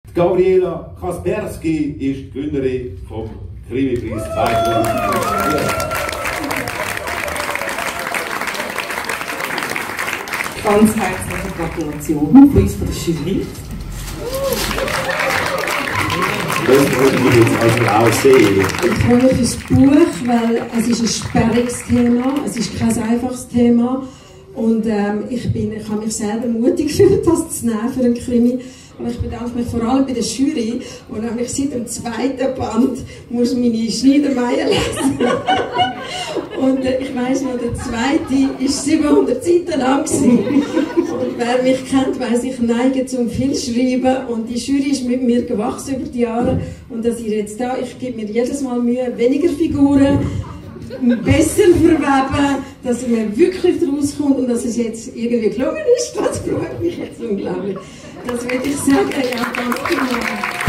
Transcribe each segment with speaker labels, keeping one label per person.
Speaker 1: Gabriela Kaspersky ist die Gewinnerin vom Krimi-Preis 2004.
Speaker 2: Ganz herzliche Gratulation von uns von der Jury.
Speaker 1: Das wollte ich jetzt also auch sehen.
Speaker 3: Ich freue mich fürs Buch, weil es ist ein sperriges Thema, es ist kein einfaches Thema. Und ich habe mich selber mutig gefühlt, das zu nehmen für einen Krimi. Aber ich bedanke mich vor allem bei der Jury, die nämlich seit dem zweiten Band muss meine Schneidermeier lesen. Und ich weiss noch, der zweite war 700 Seiten lang. Und wer mich kennt, weiss, ich neige zum viel Schreiben. Und die Jury ist mit mir gewachsen über die Jahre. Und dass ihr jetzt da, ich gebe mir jedes Mal Mühe, weniger Figuren, besser verweben, dass man wirklich daraus kommt und dass es jetzt irgendwie gelungen ist. Das freut mich jetzt unglaublich. Das würde ich sagen, ja, ganz genau.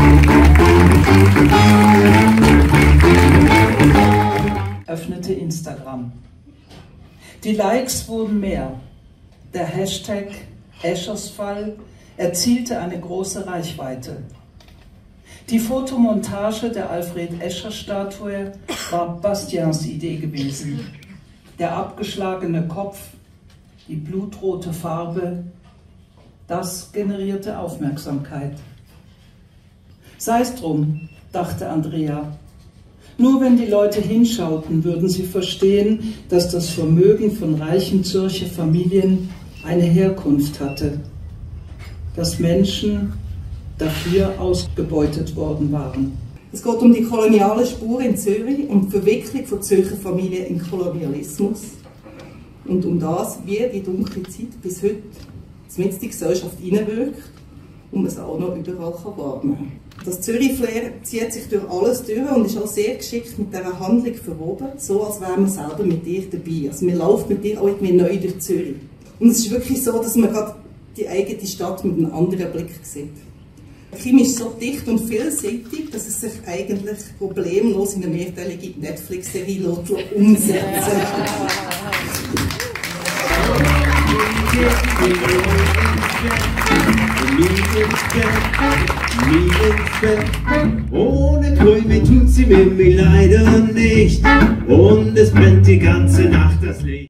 Speaker 4: Öffnete Instagram. Die Likes wurden mehr. Der Hashtag Eschersfall erzielte eine große Reichweite. Die Fotomontage der Alfred-Escher-Statue war Bastians Idee gewesen. Der abgeschlagene Kopf, die blutrote Farbe, das generierte Aufmerksamkeit. Sei es drum, dachte Andrea. Nur wenn die Leute hinschauten, würden sie verstehen, dass das Vermögen von reichen Zürcher Familien eine Herkunft hatte. Dass Menschen dafür ausgebeutet worden waren.
Speaker 2: Es geht um die koloniale Spur in Zürich, um die Verwicklung von Zürcher Familien in Kolonialismus und um das, wie die dunkle Zeit bis heute in die Gesellschaft hineinwirkt und man es auch noch überall wahrnehmen kann. Das Zürich-Flair zieht sich durch alles durch und ist auch sehr geschickt mit dieser Handlung verwoben, so als wäre man selber mit dir dabei. Also man läuft mit dir auch irgendwie neu durch Zürich. Und es ist wirklich so, dass man gerade die eigene Stadt mit einem anderen Blick sieht. Der Krimi ist so dicht und vielseitig, dass es sich eigentlich problemlos in eine mehrteilige Netflix-Serie umsetzen
Speaker 5: Ohne Krümel tut sie mir leider nicht und es brennt die ganze Nacht das Licht.